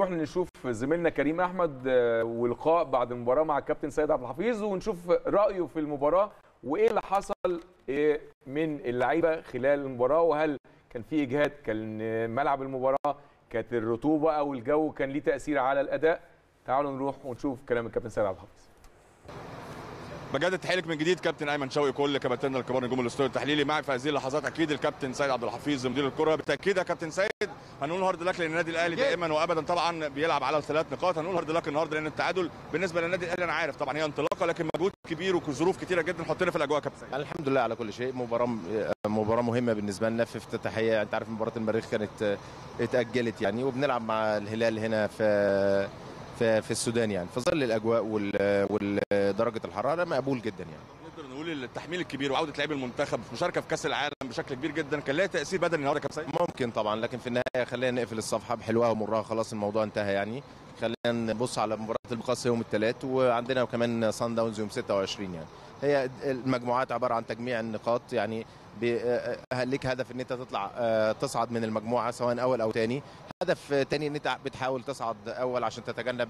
نروح نشوف زميلنا كريم احمد ولقاء بعد المباراه مع الكابتن سيد عبد الحفيظ، ونشوف رايه في المباراه وايه اللي حصل من اللعيبه خلال المباراه، وهل كان في اجهاد، كان ملعب المباراه، كانت الرطوبه او الجو كان ليه تاثير على الاداء. تعالوا نروح ونشوف كلام الكابتن سيد عبد الحفيظ. بجد تحييلك من جديد كابتن ايمن شوقي، كل كباتننا الكبار نجوم الاستوديو التحليلي. معي في هذه اللحظات اكيد الكابتن سيد عبد الحفيظ مدير الكره. بالتاكيد يا كابتن سيد هنقول هارد لك لان النادي الاهلي دائما وابدا طبعا بيلعب على الثلاث نقاط. هنقول هارد لك النهارده لان التعادل بالنسبه للنادي الاهلي انا عارف طبعا هي انطلاقه، لكن مجهود كبير وظروف كتيره جدا حطينا في الاجواء. كابتن سيد الحمد لله على كل شيء. مباراه مهمه بالنسبه لنا في افتتاحيه. انت عارف مباراه المريخ كانت اتاجلت يعني، وبنلعب مع الهلال هنا في السودان يعني، في ظل الاجواء ودرجه الحراره مقبول جدا يعني. نقدر نقول التحميل الكبير وعوده لاعبي المنتخب مشاركه في كاس العالم بشكل كبير جدا كان لها تاثير بدني النهارده يا كابتن سيد؟ ممكن طبعا، لكن في النهايه خلينا نقفل الصفحه بحلوها ومرها، خلاص الموضوع انتهى يعني. خلينا نبص على مباراه المقاصه يوم الثلاث، وعندنا كمان صن داونز يوم 26 يعني. هي المجموعات عباره عن تجميع النقاط يعني، ليك هدف ان انت تطلع تصعد من المجموعه سواء اول او ثاني، هدف ثاني ان انت بتحاول تصعد اول عشان تتجنب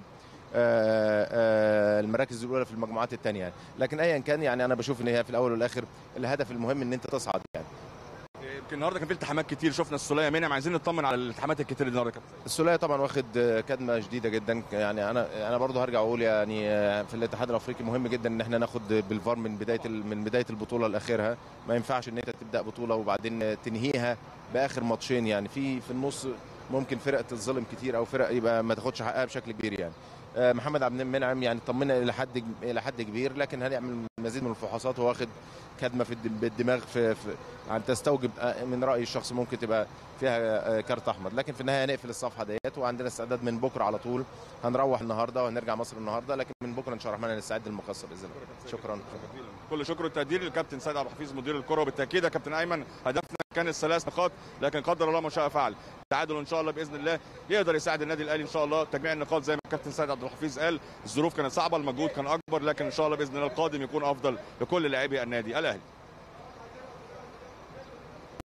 المراكز الاولى في المجموعات الثانيه يعني. لكن ايا كان يعني انا بشوف ان هي في الاول والاخر الهدف المهم ان انت تصعد يعني. يمكن النهارده كان في التحامات كتير، شفنا السوليه منعم، عايزين نطمن على الالتحامات الكتير النهارده كابتن. السوليه طبعا واخد كدمه شديده جدا يعني. انا برضه هرجع اقول يعني في الاتحاد الافريقي مهم جدا ان احنا ناخد بالفار من بدايه البطوله لاخرها. ما ينفعش ان انت تبدا بطوله وبعدين تنهيها باخر ماتشين يعني. في النص ممكن فرق تتظلم كتير او فرق يبقى ما تاخدش حقها بشكل كبير يعني. محمد عبد المنعم يعني طمنا الى حد كبير، لكن هنعمل مزيد من الفحوصات. هو واخد كدمه في الدماغ في عن تستوجب من رايي الشخصي ممكن تبقى فيها كارت احمر، لكن في النهايه هنقفل الصفحه ديت، وعندنا استعداد من بكره على طول. هنروح النهارده وهنرجع مصر النهارده، لكن من بكره ان شاء الله الرحمن نستعد للمقصه باذن الله. شكرا. كل شكر والتقدير للكابتن سيد عبد الحفيظ مدير الكره. وبالتاكيد يا كابتن ايمن هدفنا كان الثلاث نقاط، لكن قدر الله ما شاء فعل. التعادل ان شاء الله باذن الله يقدر يساعد النادي الاهلي ان شاء الله تجميع النقاط زي ما الكابتن سيد عبد الحفيظ قال. الظروف كانت صعبه، المجهود كان اكبر، لكن ان شاء الله باذن الله القادم يكون افضل لكل لاعبي النادي الاهلي.